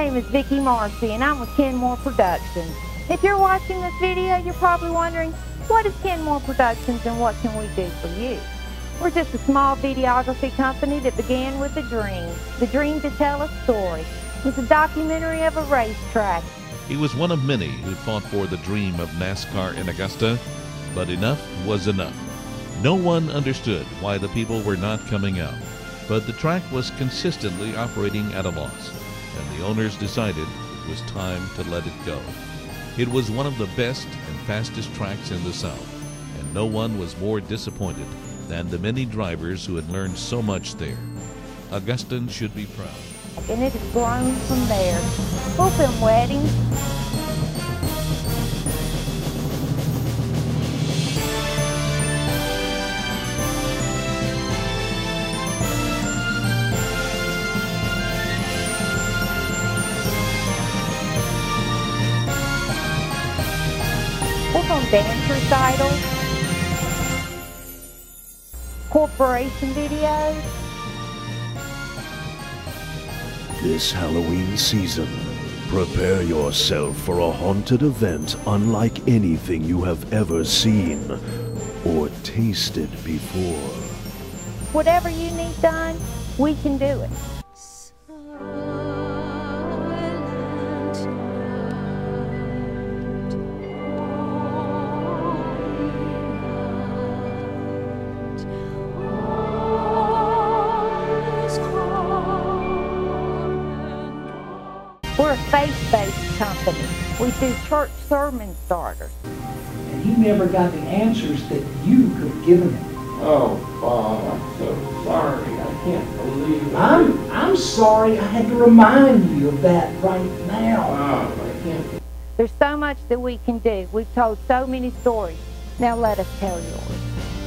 name is Vickie Marsee, and I'm with Kenmore Productions. If you're watching this video, you're probably wondering, what is Kenmore Productions and what can we do for you? We're just a small videography company that began with a dream to tell a story. It was a documentary of a racetrack. He was one of many who fought for the dream of NASCAR in Augusta, but enough was enough. No one understood why the people were not coming out, but the track was consistently operating at a loss, and the owners decided it was time to let it go. It was one of the best and fastest tracks in the South, and no one was more disappointed than the many drivers who had learned so much there. Augustans should be proud. And it has grown from there. We'll film weddings, we'll film dance recitals, corporation videos. This Halloween season, prepare yourself for a haunted event unlike anything you have ever seen or tasted before. Whatever you need done, we can do it. We're a faith-based company. We do church sermon starters. And he never got the answers that you could have given him. Oh, Bob, I'm so sorry. I can't believe it. I'm sorry I had to remind you of that right now. Bob, I can't. There's so much that we can do. We've told so many stories. Now let us tell yours.